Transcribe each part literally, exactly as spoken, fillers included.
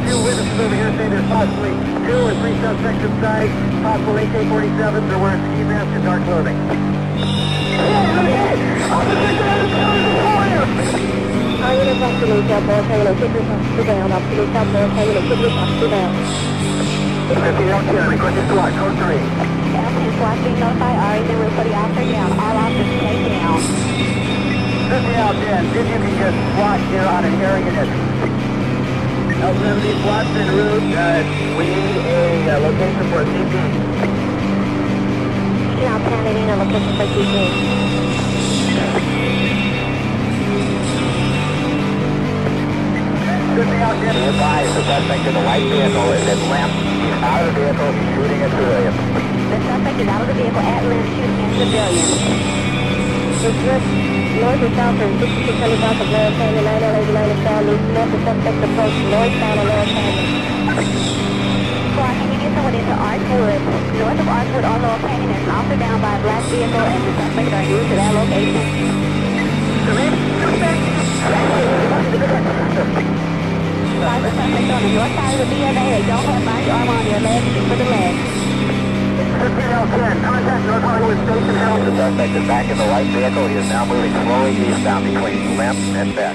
few witnesses over here say there's possibly two or three suspects inside, possible A K forty-sevens or wearing ski masks and dark clothing. All units absolute help, all taking a quickly possible down, absolute help, all taking a quickly possible down. fifteen L ten, requesting SWAT, code three. L ten SWAT being notified, R is en route for the officer down. All officers stay down. fifteen L ten, see if you can get SWAT here on an area unit. L seventy SWAT's en route, uh, we need a uh, location for a C P. L ten, they need a location for C P. fifteen L ten, advise the suspect in the white vehicle is at Lamp. He's out of the vehicle, he's shooting at civilians. The suspect is out of the vehicle at Limb shooting at civilians. District, north and south from sixty-six hundred block of Lower Canyon, nine oh eight nine South Loop, north the suspect approach northbound on Lower Canyon. SWAT, can you get someone into Archwood? North of Archwood on Lower Canyon, there's an officer down by a black vehicle and the suspects are en route to that location. Five the suspects on the north side of the B M A, they don't have body armor on their legs, just for the legs. fifteen L ten, contact North Hollywood Station House. The suspect is back in the white vehicle. He is now moving slowly eastbound between Lemp and Beck.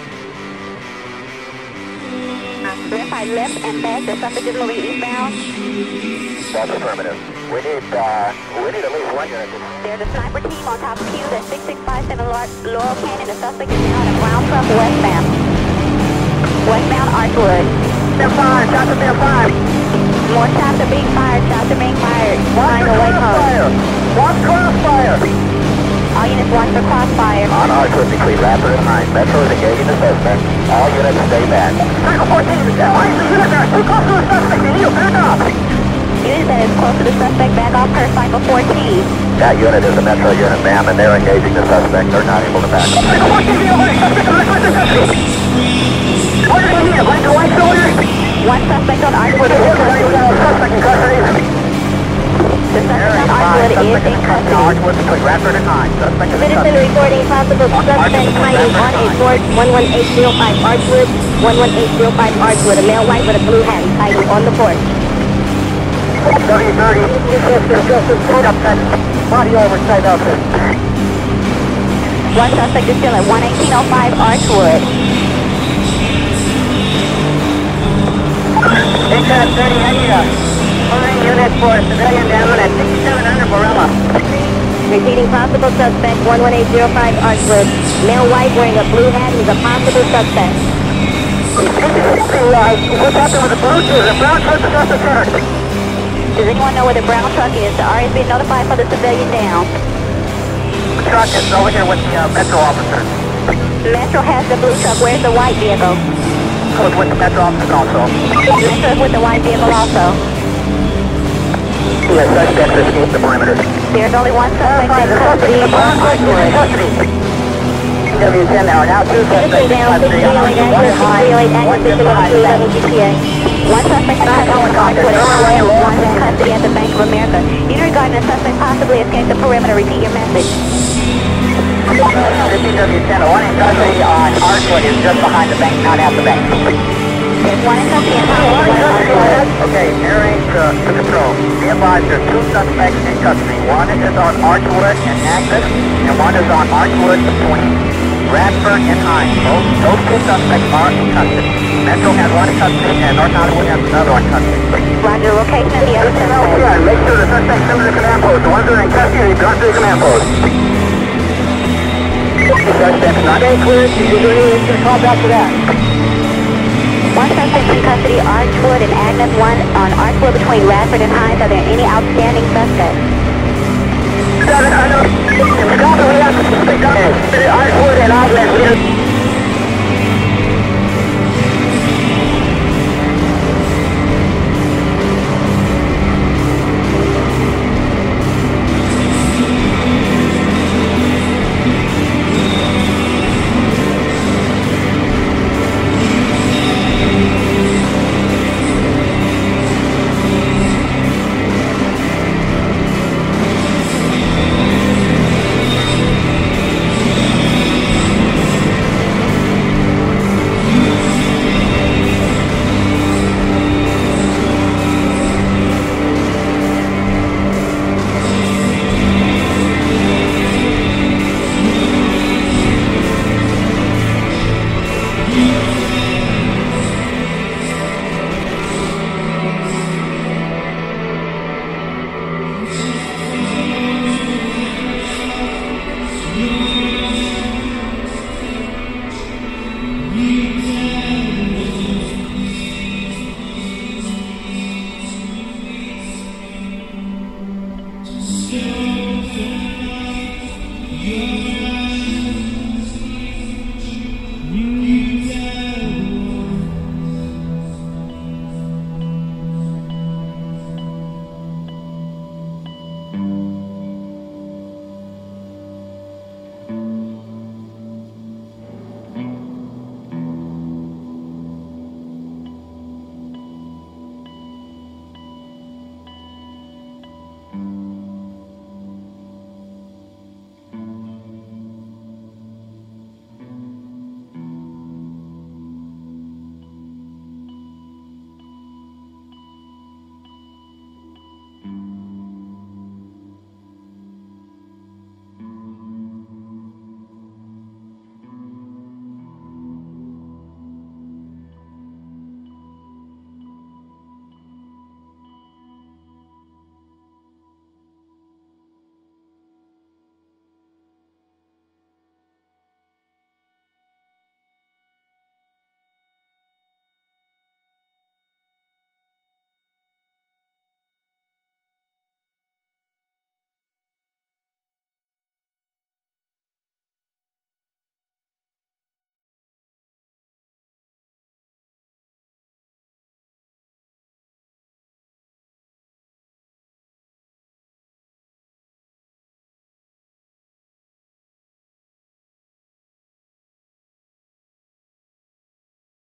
Verify Lemp and Beck, the suspect is moving eastbound. That's affirmative. We need, uh, we need at least one unit. There's a sniper team on top of Hughes at six six five seven Laurel Canyon. The suspect is now in a brown truck westbound. Westbound Archwood. Step five, shots at step five. More shots are being fired, shots are being fired. Watch for crossfire. Watch crossfire. All units watch for crossfire. On Archwood between Rapper and Hines. Metro is engaging the suspect. All units stay back. Cycle fourteen, why is the unit there? Too close to the suspect. They need to back off. Unit that is close to the suspect, back off per cycle fourteen. That unit is a Metro unit, ma'am, and they're engaging the suspect. They're not able to back up. Cycle fourteen, the only suspect on the custody. What do they need? A black and white soldier? One suspect on Archwood is in custody. Suspect in custody. The suspect on Archwood is in custody. Archwood between Radford and Hines. Suspect in Citizen custody. reporting possible suspect hiding on a Ford one one eight zero five Archwood, one one eight zero five Archwood, a male white with a blue hat, he's hiding on the porch. W thirty, Justice, Justice, point up that body oversight outfit. One suspect is still at one eighteen oh five Archwood. Incat thirty, I need a flying unit for a civilian down at sixty-seven hundred Barilla. Repeating possible suspect one one eight zero five Archwood, male white wearing a blue hat, he's a possible suspect. What's happened with the blue truck? The brown truck is just a truck. Does anyone know where the brown truck is? The R is being notified for the civilian down. The truck is over here with the uh, Metro officer. Metro has the blue truck. Where's the white vehicle? Code with the Metro officer also. Metro is with the white vehicle also. Yes, suspects escaped the perimeter. There's only one suspect in custody on Archwood. W ten now, now two suspects in custody on Archwood. One is behind G P A. One suspect in custody on Archwood and one in custody at the Bank of America. Unit regarding the suspect possibly escaped the perimeter. Repeat your message. fifteen W ten, one in custody on Archwood is just behind the bank, not at the bank. There's one in custody and one in Archwood. Okay, narrate to, to control. Be advised, there's two suspects in custody. One is on Archwood and Agnes, and one is on Archwood between Radford and Hines. Both, those two suspects are in custody. Metro has one in custody, and North Hollywood has another one in custody. Roger, the location of the other suspect. Yeah, make sure the suspects come to the command post. The ones that are in custody, they come to the command post. The suspect's not in clear. You can do anything to call back to that. One suspect in custody, Archwood and Agnes. One on Archwood between Radford and Hines. Are there any outstanding suspects? Seven, I know. If we got to, we have to